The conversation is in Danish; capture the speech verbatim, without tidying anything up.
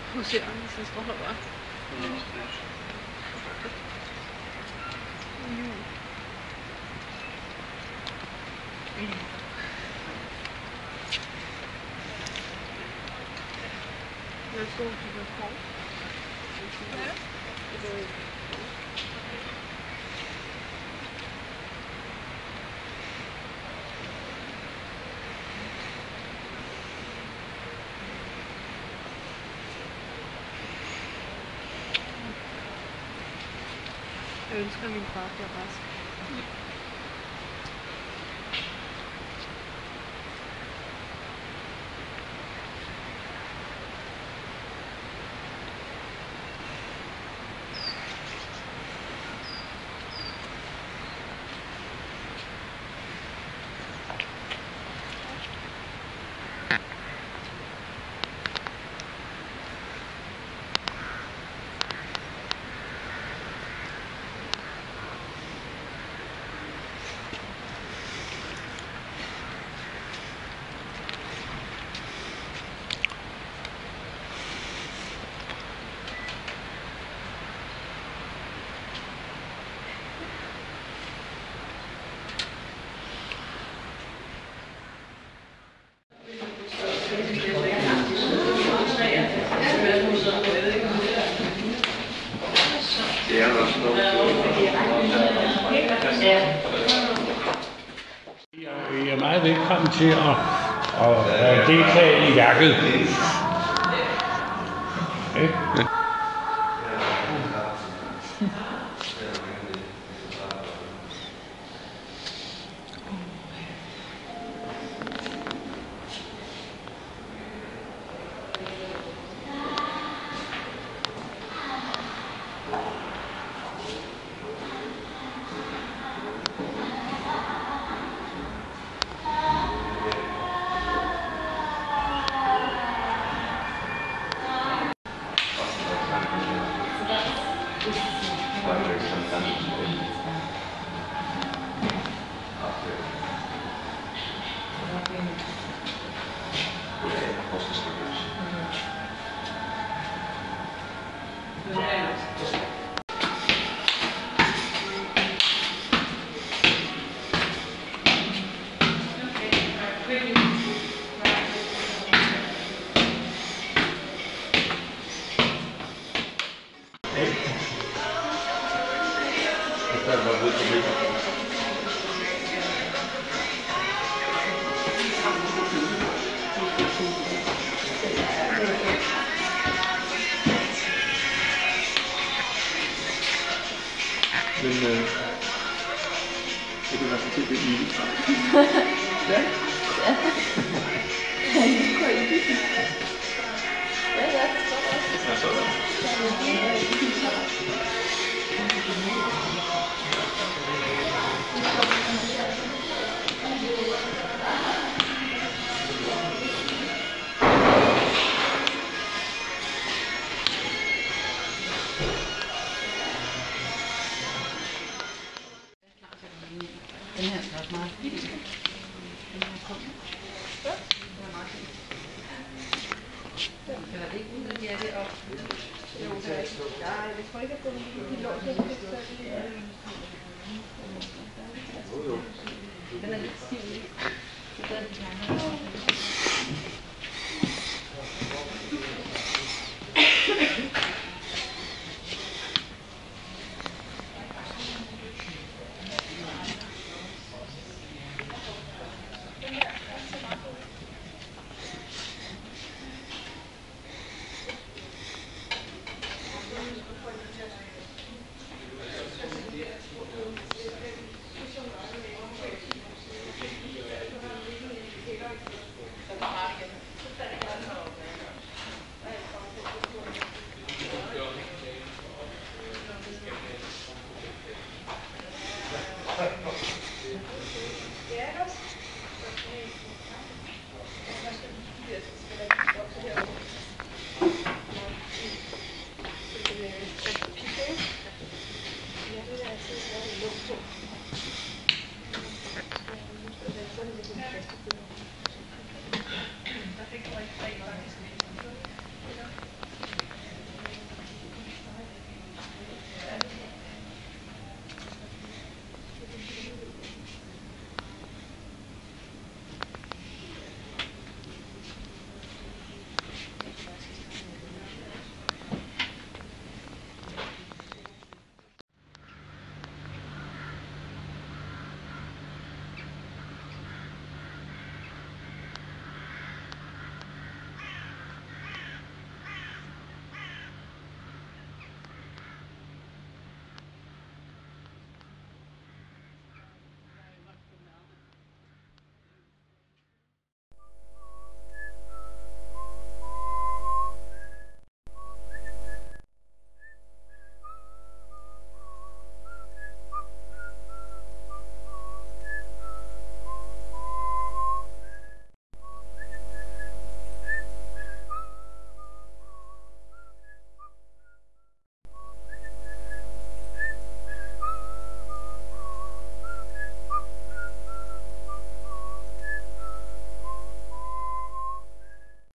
Huserer, hvis det står her bare. Jeg står til det kort. Ja. Jeg ønsker, at min far bliver rask. I er meget velkommen til at, at deltage i værket. Okay. Men øh, det kan være så til det i Ja. Ja. Ja, ja, det står der også. Ja, sådan. Den her er også meget fin. Den her kommer. Ja. Den er meget fin. Eller det er ikke ud af det er det op. Jo, det er ikke. Nej, jeg tror ikke, at den lå til.